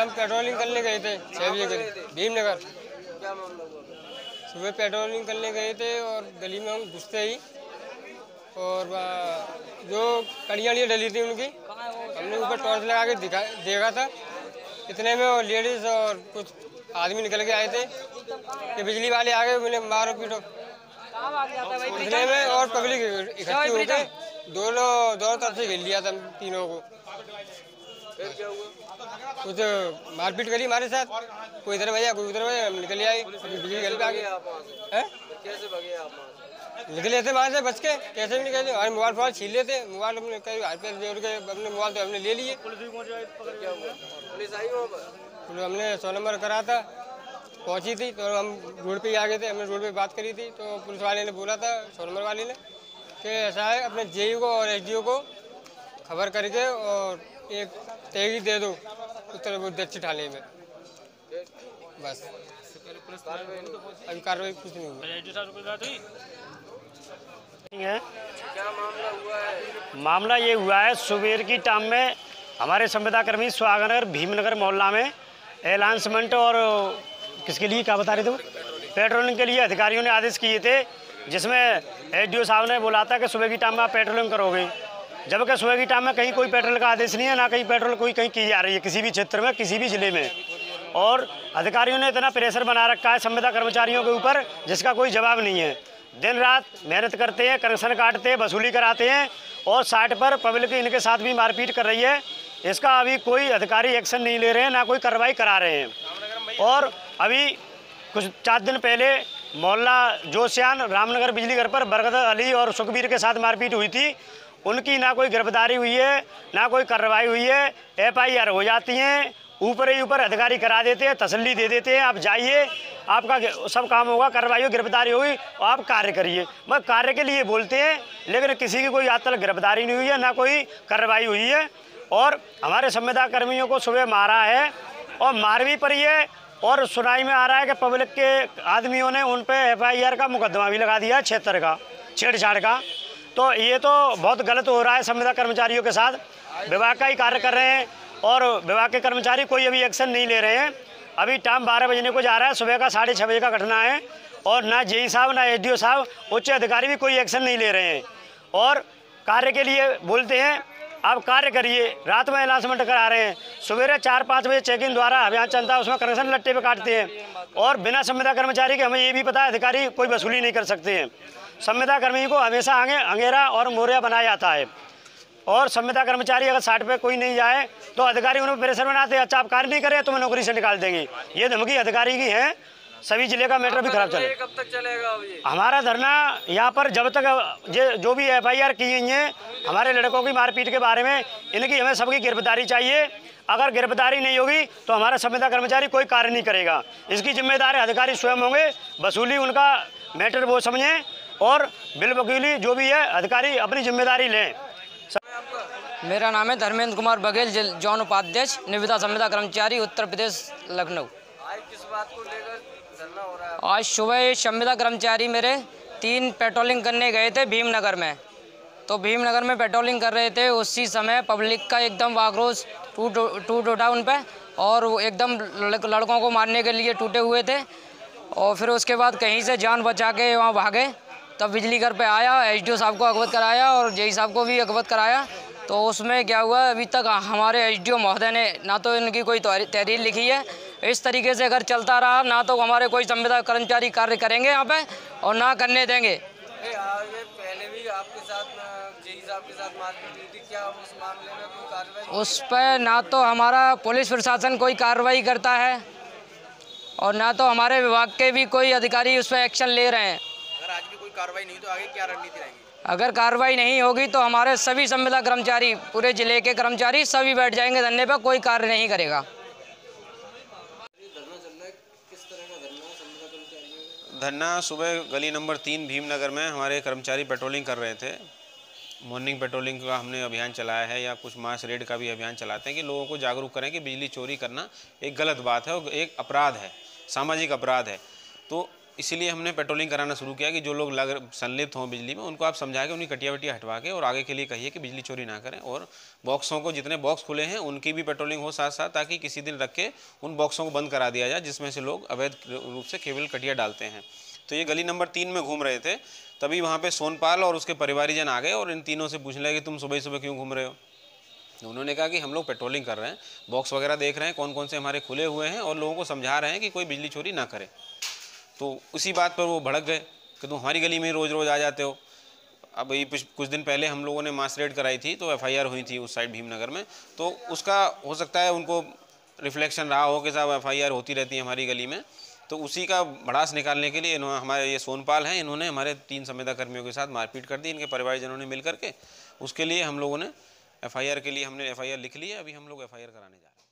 हम पेट्रोलिंग करने गए थे 6 बजे के भीमनगर। क्या मामला हुआ? सुबह पेट्रोलिंग करने गए थे और गली में हम घुसते ही और जो कड़ियाँ डली थी उनकी हमने ऊपर टॉर्च लगा के देखा था। इतने में वो लेडीज और कुछ आदमी निकल के आए थे कि बिजली वाले आ गए, उन्हें मारो पीटो। इतने में और पब्लिक इकट्ठी हो गए, दोनों तरफ से घेर लिया था तीनों को। फिर क्या हुआ? कुछ मारपीट करी हमारे साथ, कोई इधर भैया कोई उधर भैया, हम निकल आए। बिजली घर पे आ गए। कैसे भगे आप वहाँ से? निकले थे वहाँ से बच के, कैसे भी निकले। हमारे मोबाइल छीन लेते, मोबाइल अपने हाथ पे जोड़ के अपने मोबाइल तो हमने ले लिए। क्या हुआ? पुलिस आई वहाँ पर? हमने 100 नंबर करा था, पहुंची थी तो हम रोड पे ही आ गए थे। हमने रोड पे बात करी थी तो पुलिस वाले ने बोला था 100 नंबर वाले ने कि ऐसा है अपने जेई को और एसडीओ को खबर करके और एक तहरीर दे दो उत्तर दक्षिण थाने में। बस अभी कार्रवाई कुछ नहीं हुई है। क्या मामला हुआ है? मामला ये हुआ है, सुबह की टाइम में हमारे संविदाकर्मी सुहागनगर भीमनगर मोहल्ला में अनाउंसमेंट और किसके लिए क्या बता रहे थे, पेट्रोलिंग के लिए अधिकारियों ने आदेश किए थे, जिसमें एसडीओ साहब ने बोला था कि सुबह की टाइम में आप पेट्रोलिंग करोगे। जबकि सुबह की टाइम में कहीं कोई पेट्रोल का आदेश नहीं है, ना कहीं पेट्रोल कोई कहीं की जा रही है किसी भी क्षेत्र में, किसी भी ज़िले में। और अधिकारियों ने इतना प्रेशर बना रखा है संविदा कर्मचारियों के ऊपर जिसका कोई जवाब नहीं है। दिन रात मेहनत करते हैं, कनेक्शन काटते हैं, वसूली कराते हैं और साइट पर पब्लिक इनके साथ भी मारपीट कर रही है। इसका अभी कोई अधिकारी एक्शन नहीं ले रहे हैं, ना कोई कार्रवाई करा रहे हैं। और अभी कुछ 4 दिन पहले मोहल्ला जोशियान रामनगर बिजली घर पर बरगद अली और सुखबीर के साथ मारपीट हुई थी। उनकी ना कोई गिरफ्तारी हुई है, ना कोई कार्रवाई हुई है। FIR हो जाती हैं, ऊपर ही ऊपर अधिकारी करा देते हैं, तसल्ली दे देते हैं, आप जाइए आपका सब काम होगा, कार्रवाई हो, गिरफ्तारी होगी और आप कार्य करिए। बस कार्य के लिए बोलते हैं, लेकिन किसी की कोई आज तक गिरफ्तारी नहीं हुई है, ना कोई कार्रवाई हुई है। और हमारे संविदा कर्मियों को सुबह मारा है और मार भी पड़ी है और सुनाई में आ रहा है कि पब्लिक के आदमियों ने उन पर FIR का मुकदमा भी लगा दिया है, छेड़छाड़ का। तो ये तो बहुत गलत हो रहा है संविदा कर्मचारियों के साथ। विभाग का ही कार्य कर रहे हैं और विभाग के कर्मचारी कोई अभी एक्शन नहीं ले रहे हैं। अभी टाइम 12 बजने को जा रहा है, सुबह का 6:30 बजे का घटना है और ना जेई साहब ना SDO साहब उच्च अधिकारी भी कोई एक्शन नहीं ले रहे हैं। और कार्य के लिए बोलते हैं आप कार्य करिए, रात में अनाउंसमेंट करा रहे हैं, सवेरे 4-5 बजे चेक इन द्वारा अभियान चलता है, उसमें कनेक्शन लट्टे पे काटते हैं। और बिना संविदा कर्मचारी के हमें ये भी पता है अधिकारी कोई वसूली नहीं कर सकते हैं। संविदा कर्मी को हमेशा अंगेरा और मोरिया बनाया जाता है और संविदा कर्मचारी अगर साइट पे कोई नहीं जाए तो अधिकारी उन्हें प्रेशर बनाते हैं, अच्छा आप कार्य नहीं करें तो मैं नौकरी से निकाल देंगे। ये धमकी अधिकारी की है। सभी जिले का मैटर भी खराब चले। कब तक चलेगा ये? हमारा धरना यहाँ पर जब तक जो भी FIR की गई हैं हमारे लड़कों की मारपीट के बारे में, इनकी हमें सबकी गिरफ्तारी चाहिए। अगर गिरफ्तारी नहीं होगी तो हमारा संविदा कर्मचारी कोई कार्य नहीं करेगा। इसकी जिम्मेदार अधिकारी स्वयं होंगे, वसूली उनका मैटर वो समझें और बिल वकीली जो भी है अधिकारी अपनी जिम्मेदारी लें। मेरा नाम है धर्मेंद्र कुमार बघेल, जौन उपाध्यक्ष निविदा संविदा कर्मचारी उत्तर प्रदेश लखनऊ। आज किस बात को लेकर धरना हो रहा है? आज सुबह संविदा कर्मचारी मेरे 3 पेट्रोलिंग करने गए थे भीमनगर में। तो भीमनगर में पेट्रोलिंग कर रहे थे, उसी समय पब्लिक का एकदम आक्रोश टूट उठा उन पर और वो एकदम लड़कों को मारने के लिए टूटे हुए थे। और फिर उसके बाद कहीं से जान बचा के वहाँ भागे। तब बिजली घर पे आया, SDO साहब को अवगत कराया और जेई साहब को भी अवगत कराया। तो उसमें क्या हुआ, अभी तक हमारे SDO महोदय ने ना तो इनकी कोई तहरीर लिखी है। इस तरीके से अगर चलता रहा ना तो हमारे कोई संविदा कर्मचारी कार्य करेंगे यहाँ पे और ना करने देंगे। पहले भी आपके साथ जेई साहब के साथ मारपीट हुई थी, क्या उस मामले में कोई कार्रवाई? उस पर ना तो हमारा पुलिस प्रशासन कोई कार्रवाई करता है और ना तो हमारे विभाग के भी कोई अधिकारी उस पर एक्शन ले रहे हैं। अगर आज भी कोई कार्रवाई नहीं तो आगे क्या रणनीति रहेगी? अगर कार्रवाई नहीं होगी तो हमारे सभी संविदा कर्मचारी, पूरे जिले के कर्मचारी सभी बैठ जाएंगे धरने पर, कोई कार्य नहीं करेगा। धरना चल रहा है, किस तरह का धरना है संविदा कर्मचारियों? धरना सुबह गली नंबर 3 भीमनगर में हमारे कर्मचारी पेट्रोलिंग कर रहे थे। मॉर्निंग पेट्रोलिंग का हमने अभियान चलाया है या कुछ मास रेड का भी अभियान चलाते हैं कि लोगों को जागरूक करें कि बिजली चोरी करना एक गलत बात है और एक अपराध है, सामाजिक अपराध है। तो इसीलिए हमने पेट्रोलिंग कराना शुरू किया कि जो लोग संलिप्त हों बिजली में, उनको आप समझा के उनकी कटिया वटिया हटवा के और आगे के लिए कहिए कि बिजली चोरी ना करें। और बॉक्सों को, जितने बॉक्स खुले हैं उनकी भी पेट्रोलिंग हो साथ साथ, ताकि किसी दिन रख के उन बॉक्सों को बंद करा दिया जाए जिसमें से लोग अवैध रूप से केवल कटिया डालते हैं। तो ये गली नंबर 3 में घूम रहे थे, तभी वहाँ पे सोनपाल और उसके परिवारीजन आ गए और इन तीनों से पूछने लगे कि तुम सुबह सुबह क्यों घूम रहे हो। उन्होंने कहा कि हम लोग पेट्रोलिंग कर रहे हैं, बॉक्स वगैरह देख रहे हैं कौन कौन से हमारे खुले हुए हैं और लोगों को समझा रहे हैं कि कोई बिजली चोरी ना करे। तो उसी बात पर वो भड़क गए कि तुम हमारी गली में रोज़ रोज़ आ जाते हो। अब ये कुछ दिन पहले हम लोगों ने मास रेड कराई थी, तो FIR हुई थी उस साइड भीमनगर में, तो उसका हो सकता है उनको रिफ्लेक्शन रहा हो कि साहब FIR होती रहती है हमारी गली में। तो उसी का भड़ास निकालने के लिए इन्होंने, हमारे ये सोनपाल हैं, इन्होंने हमारे 3 संविदा कर्मियों के साथ मारपीट कर दी, इनके परिवारजनों ने मिल करके। उसके लिए हम लोगों ने FIR के लिए हमने FIR लिख ली है, अभी हम लोग FIR कराने जा रहे हैं।